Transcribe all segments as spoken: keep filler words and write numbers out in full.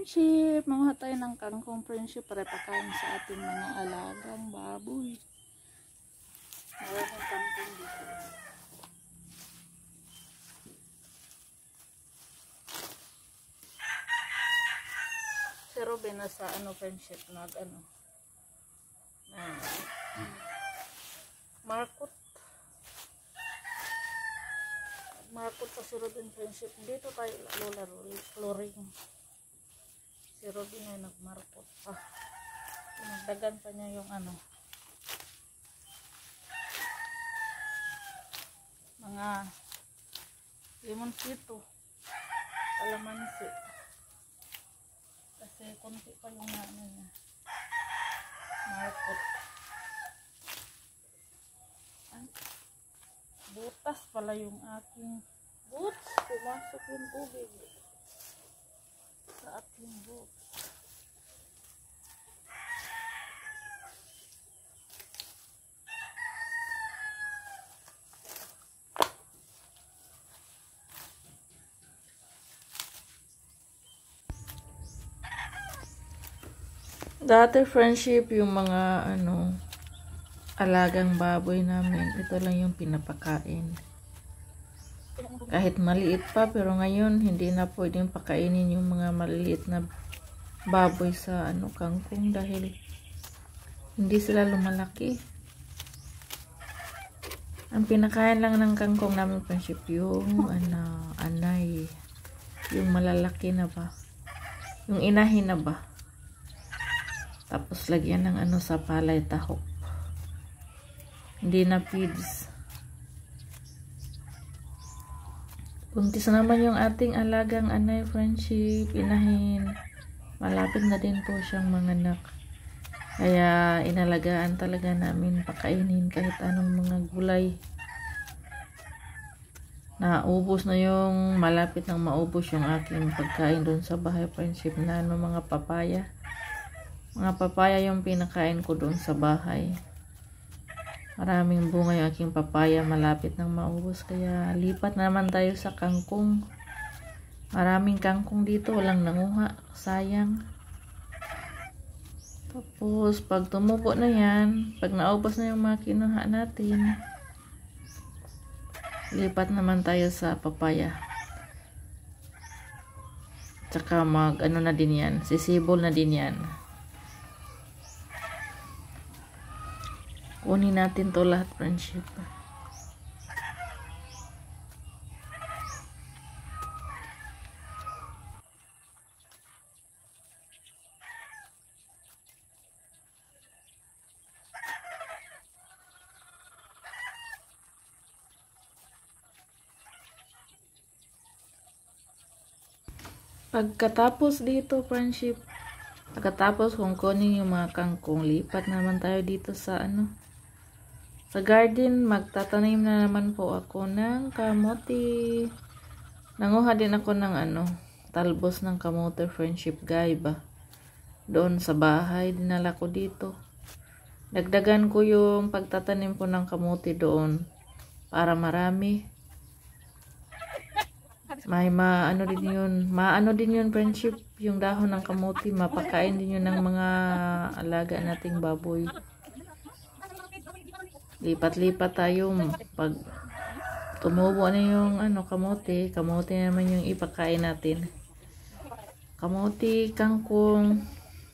friendship. Manguha tayo ng kangkong friendship para pakain sa ating mga alagang baboy. Maraming kangkong dito. Si Robin na sa ano friendship nag ano. Ah, Markot. Markot pa si Robin friendship. Dito tayo lalo-laro flooring. Si Robin ay nagmarkot pa. Nagdagan pa niya yung ano. Mga limoncito. Kalamansi. Kasi konti pa yung ano niya. Markot. Ay, butas pala yung aking boots. Pumasok yung tubig sa aking boots. Dati friendship yung mga ano alagang baboy namin, ito lang yung pinapakain. Kahit maliit pa, pero ngayon hindi na pwedeng pakainin yung mga maliit na baboy sa ano kangkong dahil hindi sila lumalaki. Ang pinakain lang ng kangkong namin friendship yung ano, anay, yung malalaki na ba, yung inahin na ba. Tapos lagyan ng ano sa palay tahok. Hindi na feeds. Buntis naman yung ating alagang anay friendship, inahin. Malapit na din po siyang manganak. Kaya inalagaan talaga namin pakainin kahit anong mga gulay. Naubos na yung malapit nang maubos yung aking pagkain doon sa bahay friendship na ano, mga papaya. Mga papaya yung pinakain ko doon sa bahay. Maraming bunga yung aking papaya, malapit nang maubos. Kaya lipat naman tayo sa kangkong. Maraming kangkong dito, walang nanguha. Sayang. Tapos pag tumubo na yan, pag naubos na yung mga kinuha natin, lipat naman tayo sa papaya. Tsaka mag ano na din yan, sisibol na din yan. Kunin natin to lahat friendship. Pagkatapos dito friendship, pagkatapos kung kunin yung mga kangkong, lipat naman tayo dito sa ano, sa garden. Magtatanim na naman po ako ng kamote. Nanguha din ako ng ano, talbos ng kamote friendship guy ba. Doon sa bahay, dinala ko dito. Dagdagan ko yung pagtatanim ko ng kamote doon para marami. May maano din yun, maano din yun friendship, yung dahon ng kamote, mapakain din yun ng mga alaga nating baboy. Lipat-lipat tayo pag tumubo na yung ano kamote, kamote naman yung ipakain natin. Kamote, kangkong,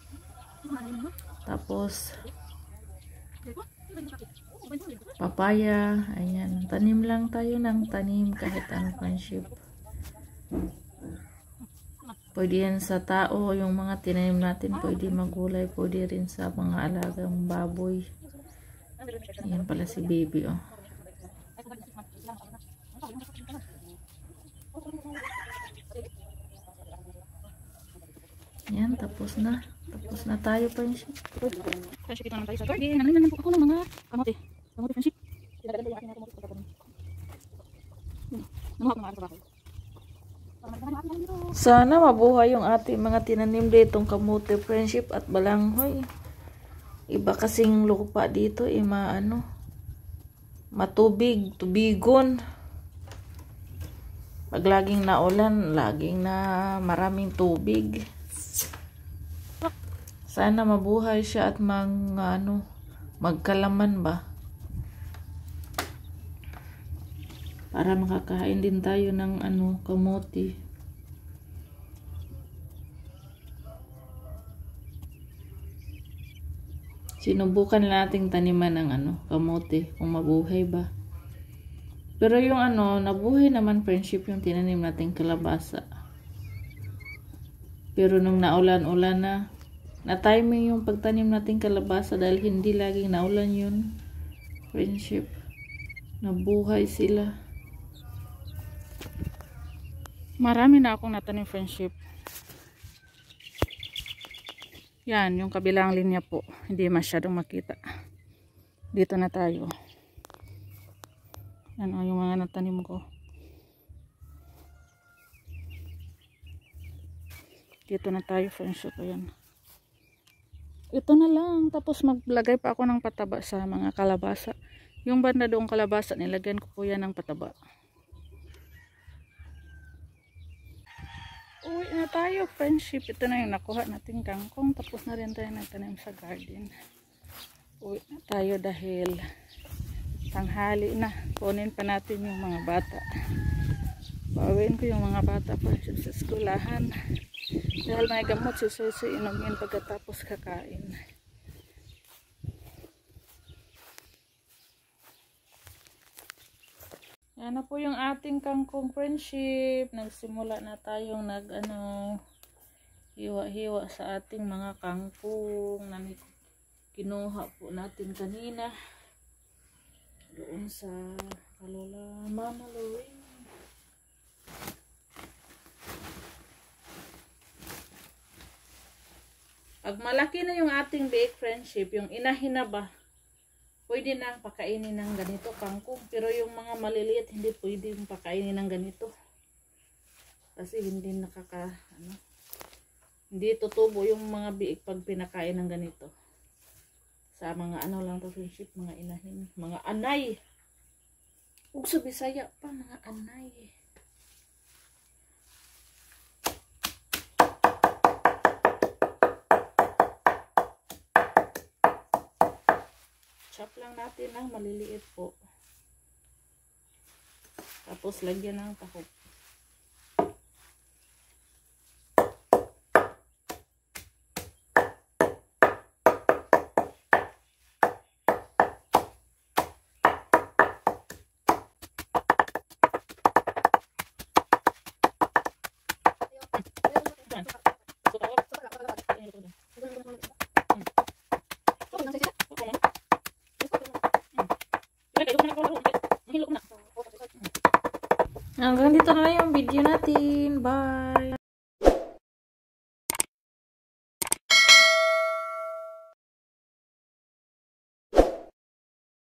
tapos papaya. Ayan, tanim lang tayo ng tanim kahit ano friendship. Pwede yan sa tao, yung mga tinanim natin, pwede magulay, pwede rin sa mga alagang baboy. Ayan pala si baby oh. Ayan, tapos na. Tapos na tayo friendship. Friendship, ito naman tayo sa garden. Nananim naman po ako ng mga kamote. Kamote friendship. Pinaganda yung aking mga kamote pagkakaroon. Namuha ko ng araw sa bahay. Sana mabuhay yung ating mga tinanim ditong kamote friendship at balanghoy. Iba kasing lupa dito, eh, maano, matubig, tubigon. Pag laging naulan, laging na maraming tubig. Sana mabuhay siya at mag, ano, magkalaman ba. Para makakain din tayo ng ano, kamote. Sinubukan nating taniman ng ano, kamote kung mabuhay ba. Pero yung ano, nabuhay naman friendship yung tinanim nating kalabasa. Pero nung naulan-ulan na, na-timing yung pagtanim nating kalabasa dahil hindi laging naulan yun. Friendship. Nabuhay sila. Marami na akong natanim friendship. Yan, yung kabilang linya po. Hindi masyadong makita. Dito na tayo. Yan o, yung mga natanim ko. Dito na tayo friendship. Ayan. Ito na lang. Tapos maglagay pa ako ng pataba sa mga kalabasa. Yung banda doong kalabasa, nilagyan ko po yan ng pataba. Uwi na tayo friendship. Ito na yung nakuha nating kangkong. Tapos na rin tayo nagtanim sa garden. Uwi na tayo dahil tanghali na. Kunin pa natin yung mga bata. Bawin ko yung mga bata friendship sa skulahan. Dahil may gamot si Susi inumin pagkatapos kakain. Yan na po yung ating kangkong friendship. Nagsimula na tayong nag ano hiwa-hiwa sa ating mga kangkong na kinuha po natin kanina doon sa Kalola Mama Lorraine. Pag malaki na yung ating bake friendship, yung inahin na ba, pwede na pakainin ng ganito kangkong. Pero yung mga maliliit, hindi pwede yung pakainin ng ganito. Kasi hindi nakaka, ano, hindi tutubo yung mga biik pag pinakain ng ganito. Sa mga ano lang to friendship, mga inahin, mga anay. Ug sa Bisaya pa, mga anay. Chop lang natin ng maliliit po. Tapos lagyan ng tahok. Hanggang dito na lang yung video natin. Bye!